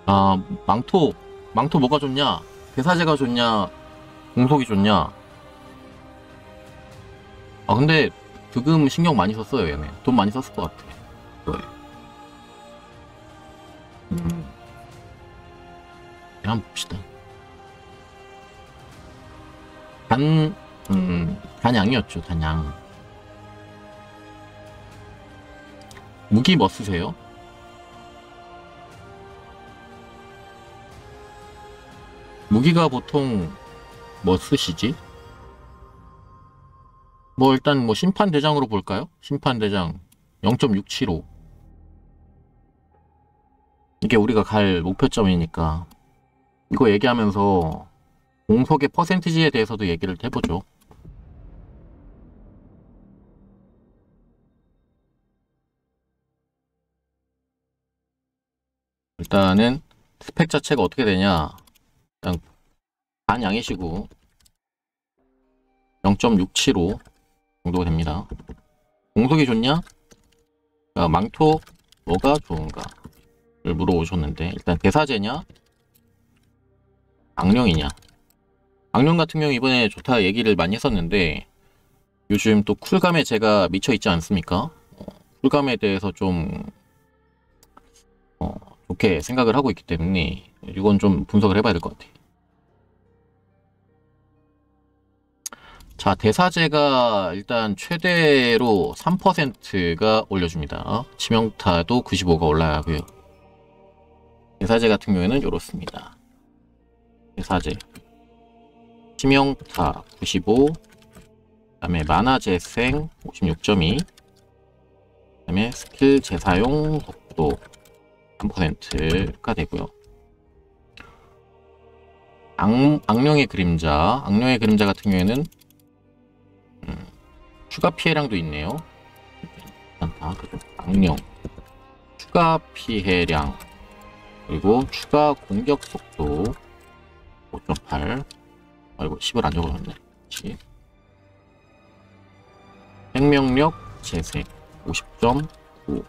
아, 망토 뭐가 좋냐? 대사제가 좋냐? 공속이 좋냐? 아, 근데 득음 신경 많이 썼어요, 얘네. 돈 많이 썼을 것 같아. 네. 음, 한번 봅시다. 단, 단양이었죠, 단양. 무기 뭐 쓰세요? 무기가 보통 뭐 쓰시지? 뭐 일단 뭐 심판대장으로 볼까요? 심판대장 0.675. 이게 우리가 갈 목표점이니까 이거 얘기하면서 공속의 퍼센티지에 대해서도 얘기를 해보죠. 일단은 스펙 자체가 어떻게 되냐. 그냥 반양이시고 0.675 정도 됩니다. 공속이 좋냐? 망토 뭐가 좋은가? 를 물어보셨는데 일단 대사제냐? 악령이냐? 악령 같은 경우 이번에 좋다 얘기를 많이 했었는데 요즘 또 쿨감에 제가 미쳐 있지 않습니까? 쿨감에 대해서 좀 좋게 생각을 하고 있기 때문에 이건 좀 분석을 해봐야 될 것 같아요. 자, 대사제가 일단 최대로 3%가 올려줍니다. 치명타도 95가 올라가고요. 대사제 같은 경우에는 이렇습니다. 대사제 치명타 95, 그 다음에 만화 재생 56.2, 그 다음에 스킬 재사용 속도 3%가 되고요. 악령의 그림자 같은 경우에는 추가 피해량도 있네요. 괜찮다. 악령 추가 피해량 그리고 추가 공격 속도 5.8. 아이고 10을 안 적어줬네. 10. 생명력 재생 50.9.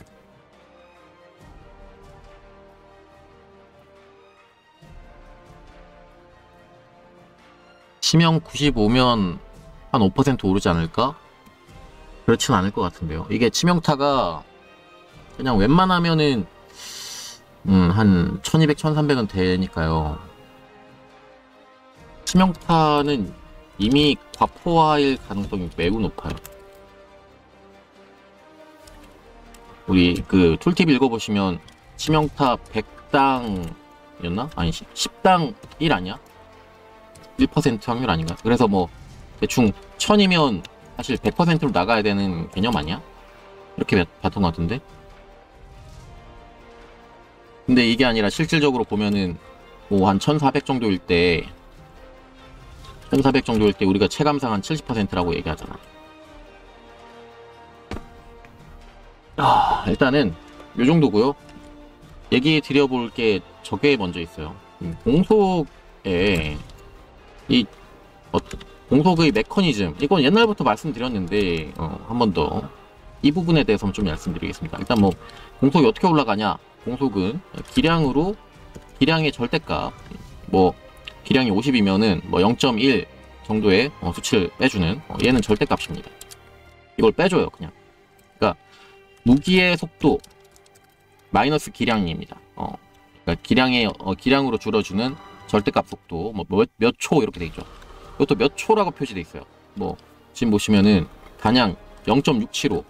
치명 95면 한 5% 오르지 않을까? 그렇진 않을 것 같은데요. 이게 치명타가 그냥 웬만하면은 한 1200, 1300은 되니까요. 치명타는 이미 과포화일 가능성이 매우 높아요. 우리 그 툴팁 읽어보시면 치명타 100당이었나? 아니 10당 1 아니야? 1% 확률 아닌가? 그래서 뭐 대충 1000이면 사실 100%로 나가야 되는 개념 아니야? 이렇게 봤던 것 같은데? 근데 이게 아니라 실질적으로 보면은 뭐 한 1400 정도일 때 1400 정도일 때 우리가 체감상 한 70%라고 얘기하잖아. 일단은 요 정도고요. 얘기 드려볼 게 저게 먼저 있어요. 공속에 이 공속의 메커니즘 이건 옛날부터 말씀드렸는데 한 번 더 이 부분에 대해서 좀 말씀드리겠습니다. 일단 뭐 공속이 어떻게 올라가냐? 공속은 기량의 절대값 뭐 기량이 50이면은 뭐 0.1 정도의 수치를 빼주는 얘는 절대값입니다. 이걸 빼줘요 그냥. 그러니까 무기의 속도 마이너스 기량입니다. 그러니까 기량으로 줄여주는 절대값 속도 뭐 몇 초 이렇게 돼 있죠. 이것도 몇 초라고 표시돼 있어요. 뭐 지금 보시면은 단양 0.675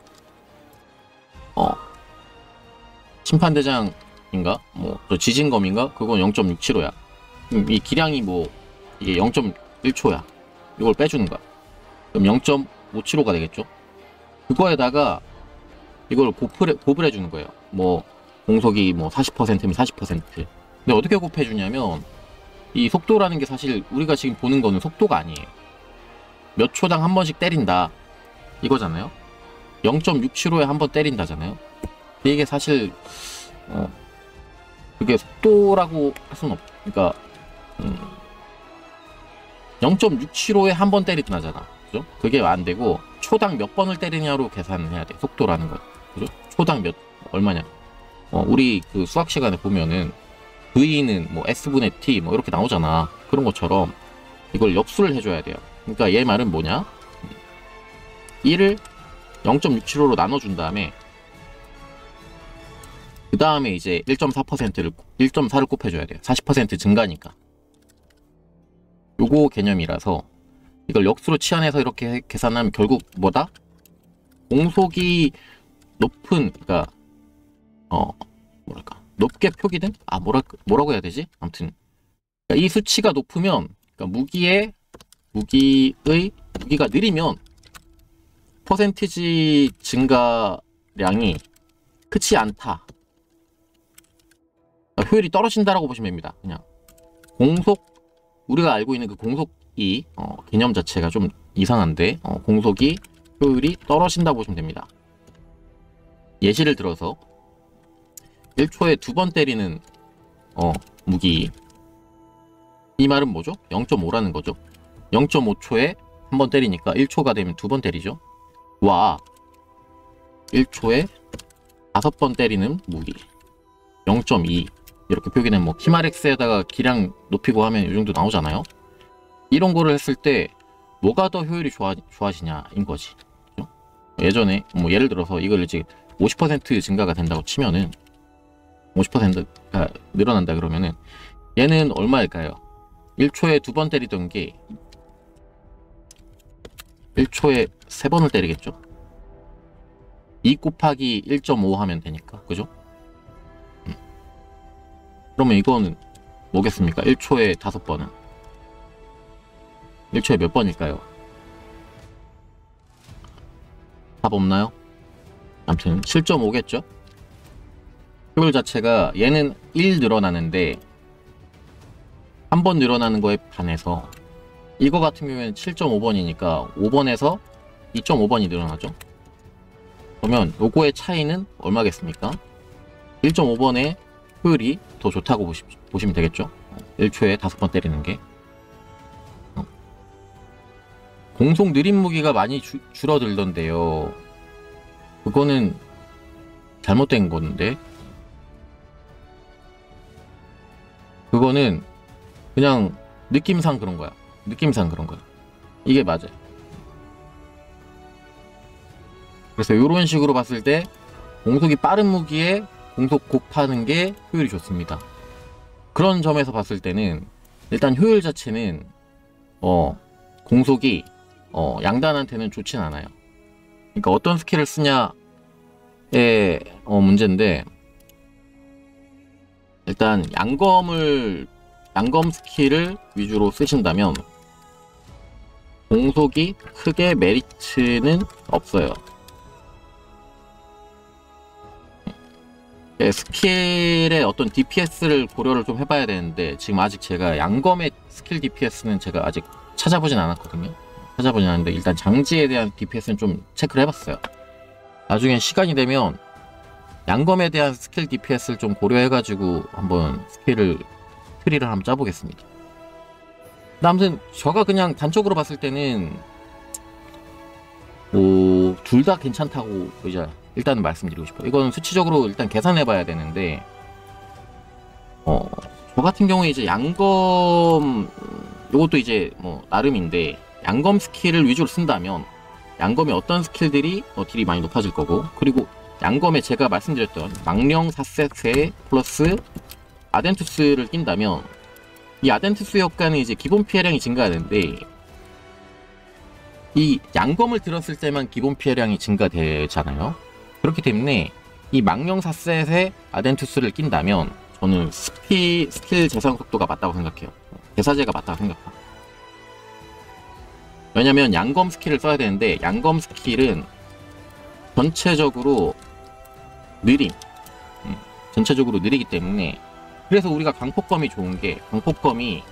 심판대장인가 뭐 지진검인가 그건 0.675야. 이 기량이 뭐 이게 0.1초야. 이걸 빼주는 거야. 그럼 0.575가 되겠죠. 그거에다가 이걸 곱을 해주는 거예요. 뭐 공속이 뭐 40%면 40%. 근데 어떻게 곱해주냐면 이 속도라는 게 사실 우리가 지금 보는 거는 속도가 아니에요. 몇 초당 한 번씩 때린다 이거잖아요. 0.675에 한 번 때린다잖아요. 이게 사실 그게 속도라고 할 수는 그러니까 0.675에 한 번 때린다잖아. 그죠? 그게 안 되고 초당 몇 번을 때리냐로 계산을 해야 돼. 속도라는 거. 그죠? 초당 얼마냐? 우리 그 수학 시간에 보면은 V는 뭐 S분의 T 뭐 이렇게 나오잖아. 그런 것처럼 이걸 역수를 해줘야 돼요. 그러니까 얘 말은 뭐냐? 1을 0.675로 나눠준 다음에 그 다음에 이제 1.4%를 곱해줘야 돼요. 40% 증가니까. 요거 개념이라서 이걸 역수로 치환해서 이렇게 계산하면 결국 뭐다? 공속이 높은, 그러니까 뭐랄까 높게 표기된? 뭐라고 해야 되지? 아무튼 그러니까 이 수치가 높으면, 그러니까 무기가 느리면 퍼센티지 증가량이 크지 않다. 그러니까 효율이 떨어진다라고 보시면 됩니다. 그냥 우리가 알고 있는 그 공속이 개념 자체가 좀 이상한데 공속이 효율이 떨어진다고 보시면 됩니다. 예시를 들어서 1초에 2번 때리는 무기, 이 말은 뭐죠? 0.5라는 거죠. 0.5초에 한 번 때리니까 1초가 되면 2번 때리죠. 와, 1초에 5번 때리는 무기 0.2 이렇게 표기는 뭐 키마렉스에다가 기량 높이고 하면 이 정도 나오잖아요. 이런 거를 했을 때 뭐가 더 효율이 좋아지냐인 거지. 그렇죠? 예전에 뭐 예를 들어서 이걸 이제 50% 증가가 된다고 치면은 50%가 늘어난다 그러면은 얘는 얼마일까요? 1초에 2번 때리던 게 1초에 3번을 때리겠죠? 2 곱하기 1.5 하면 되니까, 그죠? 그러면 이거는 뭐겠습니까? 1초에 5번은 1초에 몇 번일까요? 답 없나요? 아무튼 7.5겠죠? 효율 자체가 얘는 1 늘어나는데 한 번 늘어나는 거에 반해서 이거 같은 경우에는 7.5번이니까 5번에서 2.5번이 늘어나죠. 그러면 요거의 차이는 얼마겠습니까? 1.5번의 효율이 더 좋다고 보시면 되겠죠. 1초에 5번 때리는 게. 공속 느린 무기가 많이 줄어들던데요. 그거는 잘못된 건데, 그거는 그냥 느낌상 그런 거야. 이게 맞아요. 그래서 이런 식으로 봤을 때 공속이 빠른 무기에 공속 곱하는 게 효율이 좋습니다. 그런 점에서 봤을 때는 일단 효율 자체는 공속이 양단한테는 좋진 않아요. 그러니까 어떤 스킬을 쓰냐의 문제인데, 일단 양검 스킬을 위주로 쓰신다면 공속이 크게 메리트는 없어요. 스킬의 어떤 DPS를 고려를 좀 해봐야 되는데, 지금 아직 제가 양검의 스킬 DPS는 제가 아직 찾아보진 않았거든요. 찾아보진 않았는데 일단 장지에 대한 DPS는 좀 체크를 해봤어요. 나중에 시간이 되면 양검에 대한 스킬 DPS를 좀 고려해가지고 한번 트리를 한번 짜보겠습니다. 아무튼 제가 그냥 단적으로 봤을 때는 둘 다 괜찮다고 이제 일단은 말씀드리고 싶어요. 이건 수치적으로 일단 계산해봐야 되는데, 저 같은 경우에 이제 양검, 요것도 이제 뭐 나름인데, 양검 스킬을 위주로 쓴다면 양검의 어떤 스킬들이 딜이 많이 높아질 거고, 그리고 양검에 제가 말씀드렸던 망령 4셋에 플러스 아덴투스를 낀다면 이 아덴투스 효과는 이제 기본 피해량이 증가하는데, 이 양검을 들었을 때만 기본 피해량이 증가되잖아요. 그렇기 때문에 이 망령 4셋에 아덴투스를 낀다면 저는 스킬 재사용 속도가 맞다고 생각해요. 대사제가 맞다고 생각합니다. 왜냐면 양검 스킬을 써야 되는데, 양검 스킬은 전체적으로 전체적으로 느리기 때문에, 그래서 우리가 강폭검이 좋은 게, 강폭검이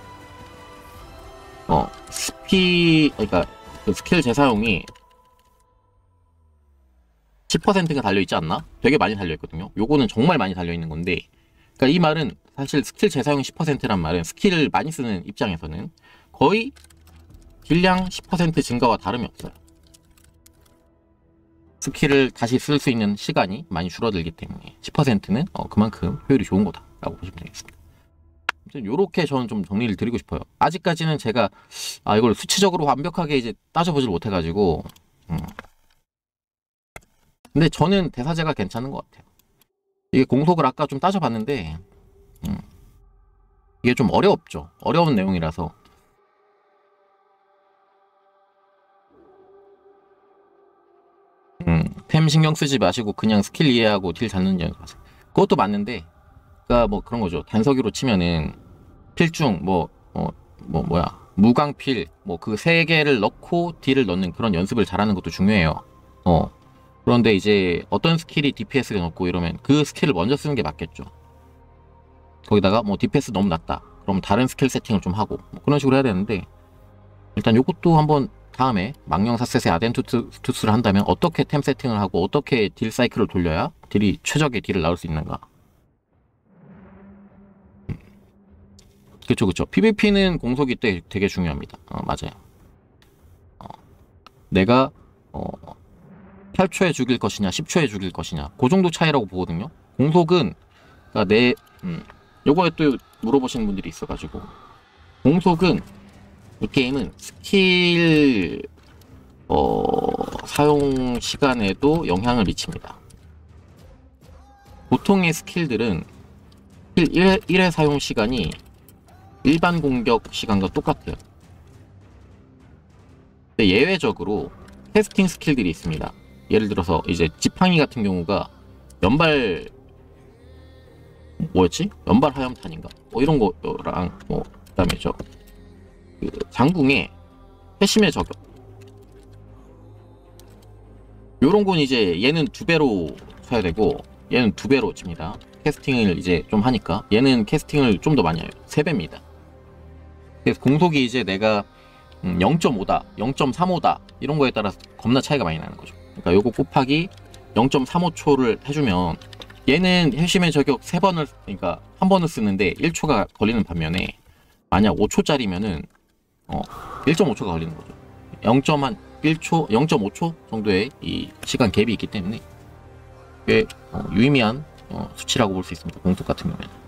그러니까 그 스킬 재사용이 10%가 달려있지 않나? 되게 많이 달려있거든요. 요거는 정말 많이 달려있는 건데, 그러니까 이 말은 사실 스킬 재사용이 10%란 말은 스킬을 많이 쓰는 입장에서는 거의 딜량 10% 증가와 다름이 없어요. 스킬을 다시 쓸 수 있는 시간이 많이 줄어들기 때문에 10%는 그만큼 효율이 좋은 거다 라고 보시면 되겠습니다. 요렇게 저는 좀 정리를 드리고 싶어요. 아직까지는 제가 이걸 수치적으로 완벽하게 이제 따져보질 못해가지고 근데 저는 대사제가 괜찮은 것 같아요. 이게 공속을 아까 좀 따져봤는데 이게 좀 어렵죠. 어려운 내용이라서 템 신경 쓰지 마시고 그냥 스킬 이해하고 딜 잡는 연습하세요. 그것도 맞는데 그러니까 뭐 그런 거죠. 단서기로 치면은 필중 뭐야 무광필 뭐 그 세 개를 넣고 딜을 넣는 그런 연습을 잘하는 것도 중요해요. 그런데 이제 어떤 스킬이 DPS가 높고 이러면 그 스킬을 먼저 쓰는 게 맞겠죠. 거기다가 뭐 DPS 너무 낮다. 그럼 다른 스킬 세팅을 좀 하고 뭐 그런 식으로 해야 되는데 일단 요것도 한번 다음에 망령사셋의 아덴투스를 한다면 어떻게 템 세팅을 하고 어떻게 딜 사이클을 돌려야 딜이 최적의 딜을 나올 수 있는가. 그쵸. PVP는 공속이 되게 중요합니다. 맞아요. 내가 8초에 죽일 것이냐 10초에 죽일 것이냐 그 정도 차이라고 보거든요. 공속은 그러니까 요거에 또 물어보시는 분들이 있어가지고 공속은 이 게임은 스킬 사용 시간에도 영향을 미칩니다. 보통의 스킬들은 스킬 1회 사용 시간이 일반 공격 시간과 똑같아요. 근데 예외적으로 캐스팅 스킬들이 있습니다. 예를 들어서 이제 지팡이 같은 경우가 연발 뭐였지? 연발 하염탄인가? 뭐 이런 거랑 뭐 그다음에 그 장궁의 회심의 저격 요런 건 이제 얘는 2배로 쳐야 되고 얘는 2배로 칩니다. 캐스팅을 이제 좀 하니까 얘는 캐스팅을 좀 더 많이 해요. 3배입니다. 그래서 공속이 이제 내가 0.5다, 0.35다 이런 거에 따라서 겁나 차이가 많이 나는 거죠. 그러니까 요거 곱하기 0.35초를 해주면 얘는 회심의 저격 3번을 그러니까 한 번을 쓰는데 1초가 걸리는 반면에 만약 5초짜리면은 1.5초가 걸리는 거죠. 0.1초, 0.5초 정도의 이 시간 갭이 있기 때문에 꽤 유의미한 수치라고 볼 수 있습니다. 공속 같은 경우에는.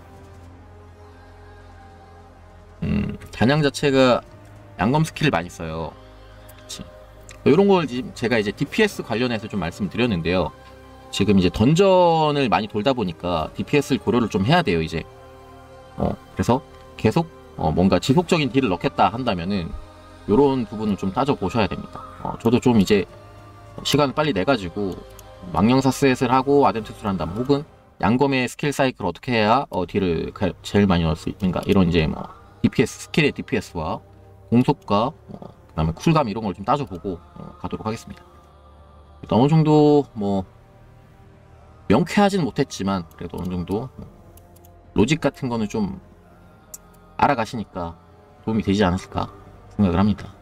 단양 자체가 양검 스킬을 많이 써요. 그치. 이런 걸 제가 이제 DPS 관련해서 좀 말씀드렸는데요. 지금 이제 던전을 많이 돌다 보니까 DPS를 고려를 좀 해야 돼요, 이제. 그래서 계속 뭔가 지속적인 딜을 넣겠다 한다면은 요런 부분을 좀 따져보셔야 됩니다. 저도 좀 이제 시간을 빨리 내가지고 망령사셋을 하고 아덴투스를 한다면 혹은 양검의 스킬 사이클을 어떻게 해야 딜을 제일 많이 넣을 수 있는가 이런 이제 뭐 DPS 스킬의 DPS와 공속과 그 다음에 쿨감 이런 걸 좀 따져보고 가도록 하겠습니다. 일단 어느 정도 뭐 명쾌하진 못했지만 그래도 어느 정도 로직 같은 거는 좀 알아가시니까 도움이 되지 않았을까 생각을 합니다.